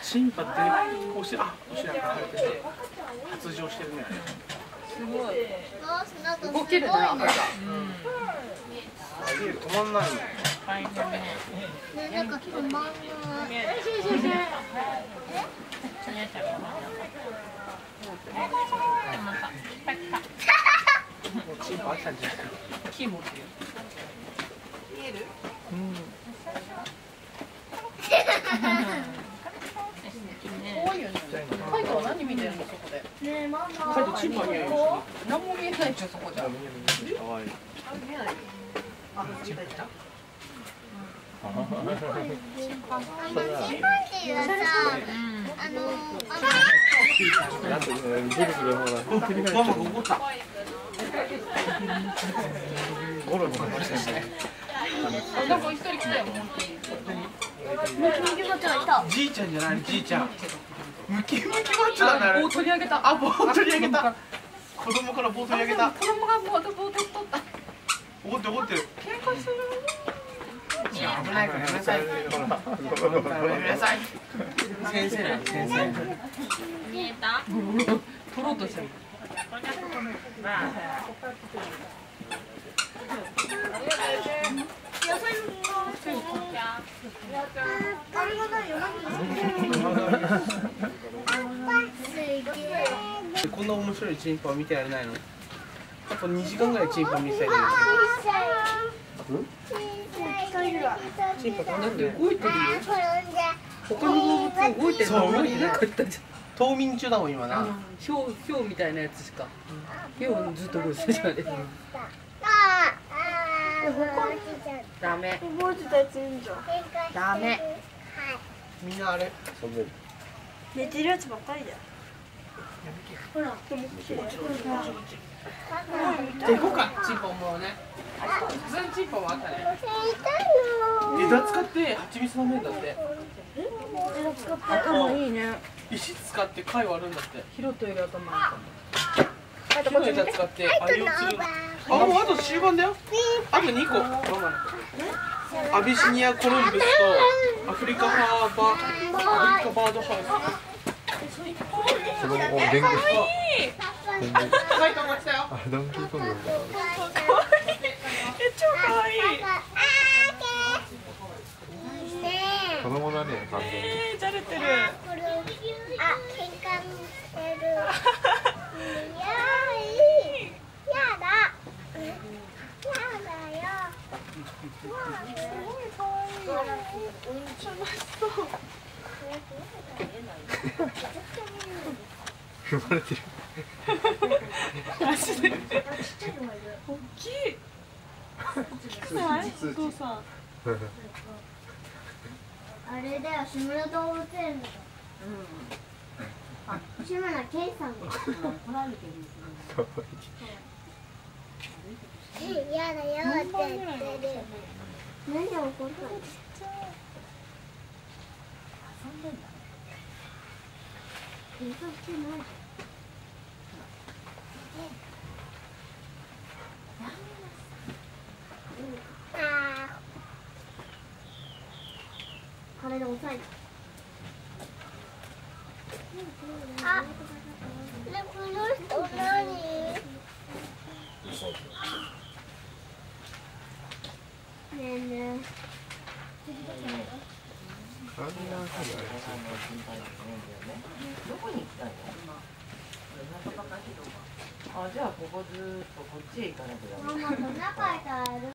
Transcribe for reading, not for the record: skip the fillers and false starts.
チンパってこうしておしらから生えてて発情してるね。 すごい。動けるね赤ちゃん。 止まんないもん。 なんか止まんない。 チンパ飽きたんじゃない？ 木持ってる。見える？怖いよね。カイトは何見てるのそこで？ ねえママ。 カイトチンパ見えるよ。 何も見えないじゃんそこじゃ。 可愛い。 見えない。あ、チンパいた？ チンパンっていうさ、 ママ怒った。ゴロゴロしてね。 なんか一人来たよ本当に。 じいちゃんじゃないじいちゃん。ムキムキマッチョだね。 棒取り上げた。 あ、棒取り上げた。子供から棒取り上げた。 子供が棒取った。 怒って怒ってる。 喧嘩する。 危ないからやめなさい。やめなさい。先生なん先生。 見えた？取ろうとしてる。 こんな面白いチンパ見てられないの？やっぱ2時間ぐらいチンパ見せたい。チンパなんで動いてるよ。 他の動物動いてるのいなかったじゃん。 冬眠中だもん今な。 ひょうみたいなやつしか。ひょうずっと動いてるじゃん。ダメ。ダメ。 みんなあれ。 寝てるやつばっかりだよ。ほら、 じゃあ行こうかチンパもうね。普通にチンパもあったね。枝使って蜂蜜の麺だって。 頭いいね。 石使って貝割るんだって。 ヒロトより頭いいかも。 木の枝使ってアリを釣る。あ、もうあと終盤だよ。あと2個。アビシニアコロンブスとアフリカバードハウス。 その電気。 はい、止まったよ。 あ、ドンキーコングみたいな。 超可愛い。 子供だね、完全に。 じゃれてる。 踏まれてる。 足で。大きい。大きくない？お父さん。 あれだよ、志村動物園だよ。志村けんさんが。やだよって言ってる。何で怒ったの？遊んでんだ。喧嘩してない。体押さえて。あ、でこの人何？ねえねえ。 どこに行きたいの？あ、じゃあここずっとこっちへ行かなきゃダメ。 ママと仲良くやる。